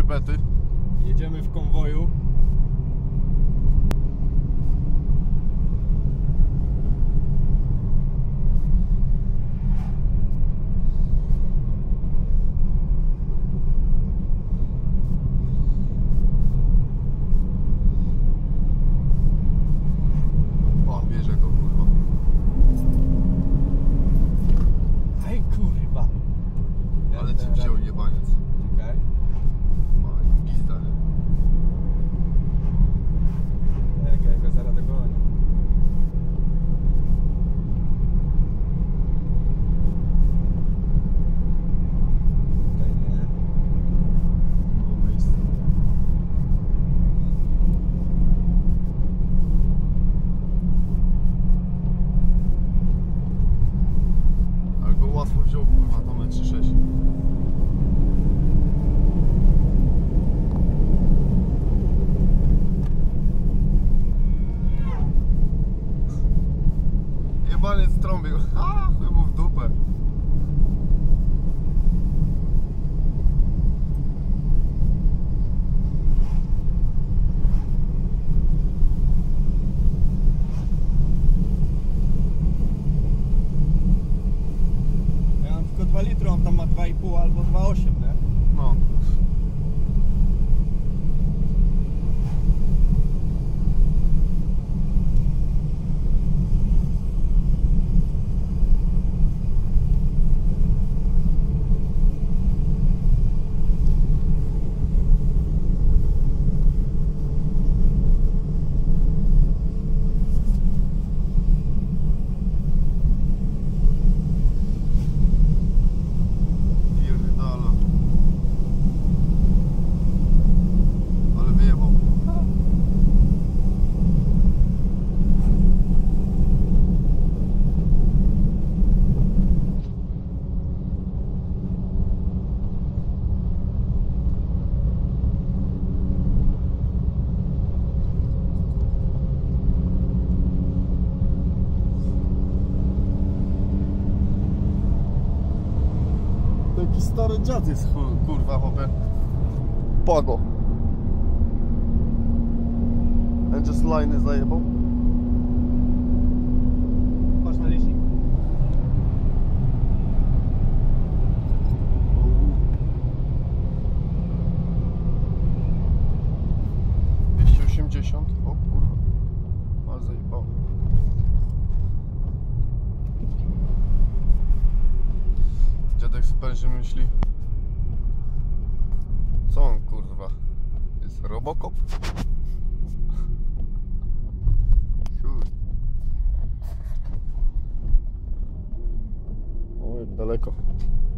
bety. Jedziemy w konwoju. O, bierze go, kurwa. Aj kurwa. Ale ci wziął jebaniec. Czekaj. O, i pizda, nie? Czekaj, go zaraz dogonię. Tutaj nie. Było miejsce. Ale go łatwo wziął, kurwa, to 1,6 m. Jebaniec trąbił. Ha, chuj mu w dupę. Ja mam tylko 2 litry, on tam ma 2,5 albo 2,8, nie? No. Pierdala. Ale wyjebał. Taki stary dziad jest, kurwa, chłopie. Pago. And just line zajebał. Patrz na licznik. O. 280. O kurwa. Ale zajebał. Dziadek super się myśli. Co on, kurwa? Jest Robocop? Chuj. O, jak daleko.